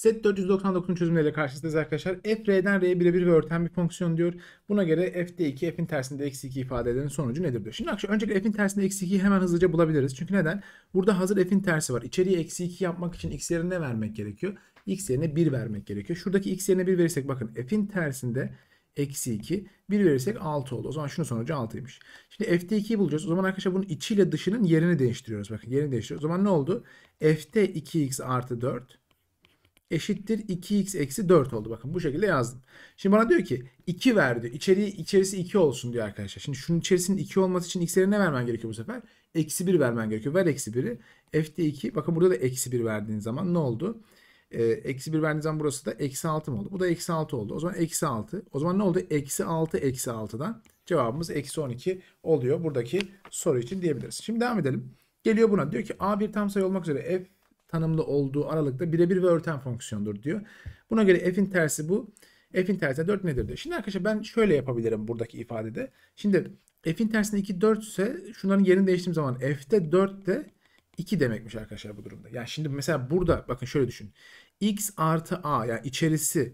Set 499'un çözümleriyle karşınızdayız arkadaşlar. F R'den R'ye birebir ve örten bir fonksiyon diyor. Buna göre f'de 2, f'in tersinde eksi 2 ifadelerin sonucu nedir diyor. Şimdi arkadaşlar öncelikle f'in tersinde eksi 2'yi hemen hızlıca bulabiliriz. Çünkü neden? Burada hazır f'in tersi var. İçeriye eksi 2 yapmak için x yerine ne vermek gerekiyor? X yerine 1 vermek gerekiyor. Şuradaki x yerine 1 verirsek bakın f'in tersinde eksi 2, 1 verirsek 6 oldu. O zaman şunun sonucu 6'ymış. Şimdi f'de 2'yi bulacağız. O zaman arkadaşlar bunun içiyle dışının yerini değiştiriyoruz. Bakın yerini değiştiriyoruz. O zaman ne oldu? F'de 2x artı 4 eşittir 2x eksi 4 oldu. Bakın bu şekilde yazdım. Şimdi bana diyor ki 2 ver diyor. İçerisi 2 olsun diyor arkadaşlar. Şimdi şunun içerisinin 2 olması için x'e ne vermen gerekiyor bu sefer? Eksi 1 vermen gerekiyor. Ver eksi 1'i. F'de 2. Bakın burada da eksi 1 verdiğin zaman ne oldu? Eksi 1 verdiğin zaman burası da eksi 6 mı oldu? Bu da eksi 6 oldu. O zaman eksi 6. O zaman ne oldu? Eksi 6 eksi 6'dan cevabımız eksi 12 oluyor. Buradaki soru için diyebiliriz. Şimdi devam edelim. Geliyor buna. Diyor ki A bir tam sayı olmak üzere f tanımlı olduğu aralıkta birebir ve örten fonksiyondur diyor. Buna göre f'in tersi bu. F'in tersi 4 nedir diyor. Şimdi arkadaşlar ben şöyle yapabilirim buradaki ifadede. Şimdi f'in tersinde 2 4 ise şunların yerini değiştirdiğim zaman f'te 4 de 2 demekmiş arkadaşlar bu durumda. Yani şimdi mesela burada bakın şöyle düşün. X artı a yani içerisi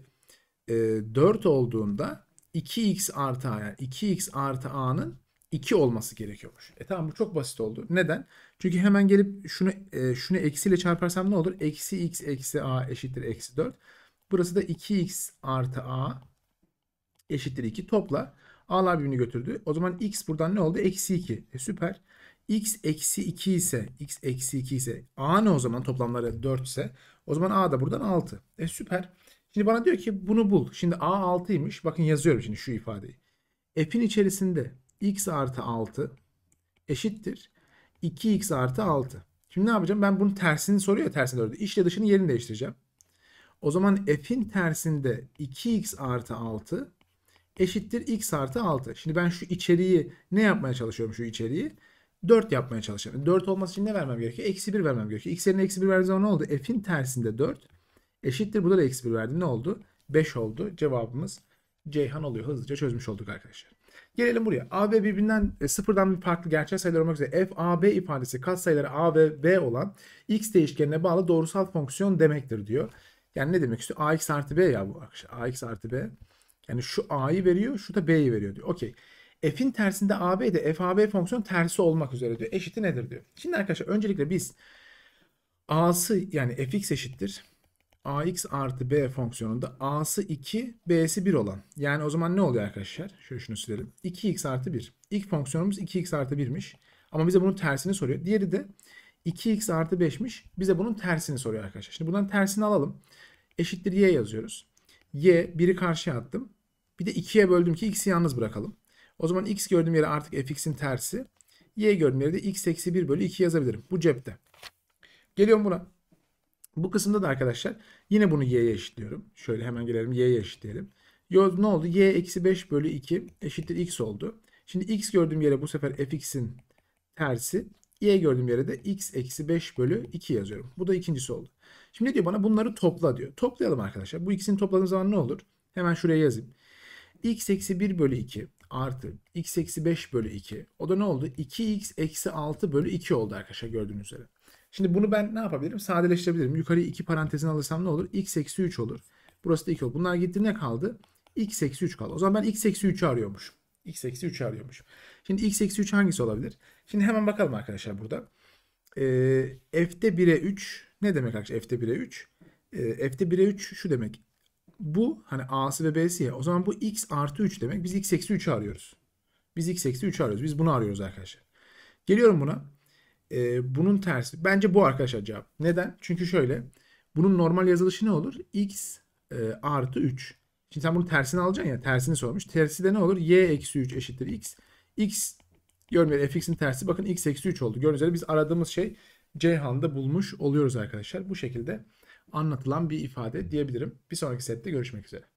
4 olduğunda 2x artı a yani 2x artı a'nın 2 olması gerekiyormuş. Tamam bu çok basit oldu. Neden? Çünkü hemen gelip şunu eksiyle çarparsam ne olur? Eksi x eksi a eşittir eksi 4. Burası da 2x artı a eşittir 2. Topla. A'lar birbirini götürdü. O zaman x buradan ne oldu? Eksi 2. Süper. X eksi 2 ise a ne o zaman toplamları 4 ise o zaman a da buradan 6. Süper. Şimdi bana diyor ki bunu bul. Şimdi a 6'ymış. Bakın yazıyorum şimdi şu ifadeyi. F'in içerisinde x artı 6 eşittir 2x artı 6. Şimdi ne yapacağım? Ben bunun tersini soruyor ya, tersini doğru. İçle dışının yerini değiştireceğim. O zaman f'in tersinde 2x artı 6 eşittir x artı 6. Şimdi ben şu içeriği ne yapmaya çalışıyorum şu içeriği? 4 yapmaya çalışıyorum. 4 olması için ne vermem gerekiyor? Eksi 1 vermem gerekiyor. X yerine eksi 1 verdiğim zaman ne oldu? F'in tersinde 4 eşittir. Burada da eksi 1 verdim. Ne oldu? 5 oldu. Cevabımız Ceyhan oluyor. Hızlıca çözmüş olduk arkadaşlar. Gelelim buraya. A ve birbirinden sıfırdan bir farklı gerçel sayılar olmak üzere f a b ifadesi katsayıları a ve b olan x değişkenine bağlı doğrusal fonksiyon demektir diyor. Yani ne demek istiyor? Ax artı b ya bu arkadaşlar. Ax artı b. Yani şu a'yı veriyor, şu da b'yi veriyor diyor. Okey. F'in tersinde AB de FAB fonksiyon tersi olmak üzere diyor. Eşiti nedir diyor. Şimdi arkadaşlar öncelikle biz A'sı yani fx eşittir. Ax artı b fonksiyonunda A'sı 2, B'si 1 olan. Yani o zaman ne oluyor arkadaşlar? Şöyle şunu silelim. 2x artı 1. İlk fonksiyonumuz 2x artı 1'miş. Ama bize bunun tersini soruyor. Diğeri de 2x artı 5'miş. Bize bunun tersini soruyor arkadaşlar. Şimdi bunların tersini alalım. Eşittir y yazıyoruz. Y 1'i karşıya attım. Bir de 2'ye böldüm ki x'i yalnız bırakalım. O zaman x gördüğüm yere artık fx'in tersi. Y gördüğüm yere de x eksi 1 bölü 2 yazabilirim. Bu cepte. Geliyorum buna. Bu kısımda da arkadaşlar yine bunu y'ye eşitliyorum. Şöyle hemen gelelim y'ye eşitleyelim. Ne oldu? Y eksi 5 bölü 2 eşittir x oldu. Şimdi x gördüğüm yere bu sefer fx'in tersi. Y gördüğüm yere de x eksi 5 bölü 2 yazıyorum. Bu da ikincisi oldu. Şimdi ne diyor bana? Bunları topla diyor. Toplayalım arkadaşlar. Bu ikisini topladığım zaman ne olur? Hemen şuraya yazayım. X eksi 1 bölü 2 artı x eksi 5 bölü 2. O da ne oldu? 2x eksi 6 bölü 2 oldu arkadaşlar gördüğünüz üzere. Şimdi bunu ben ne yapabilirim? Sadeleştirebilirim. Yukarıya 2 parantezini alırsam ne olur? X eksi 3 olur. Burası da 2 olur. Bunlar gitti ne kaldı? X eksi 3 kaldı. O zaman ben x eksi 3'ü arıyormuşum. X eksi 3'ü arıyormuşum. Şimdi x eksi 3 hangisi olabilir? Şimdi hemen bakalım arkadaşlar burada. F'de 1'e 3 ne demek arkadaşlar? F'de 1'e 3. F'de 1'e 3 şu demek. Bu hani A'sı ve B'si ya. O zaman bu x artı 3 demek. Biz x eksi 3'ü arıyoruz. Biz x eksi 3'ü arıyoruz. Biz bunu arıyoruz arkadaşlar. Geliyorum buna. Bunun tersi. Bence bu arkadaşlar cevap. Neden? Çünkü şöyle. Bunun normal yazılışı ne olur? X artı 3. Şimdi sen bunun tersini alacaksın ya. Tersini sormuş. Tersi de ne olur? Y eksi 3 eşittir x. X görmeyelim. Fx'in tersi. Bakın x eksi 3 oldu. Gördüğünüz üzere biz aradığımız şey Ceyhan'da bulmuş oluyoruz arkadaşlar. Bu şekilde anlatılan bir ifade diyebilirim. Bir sonraki sette görüşmek üzere.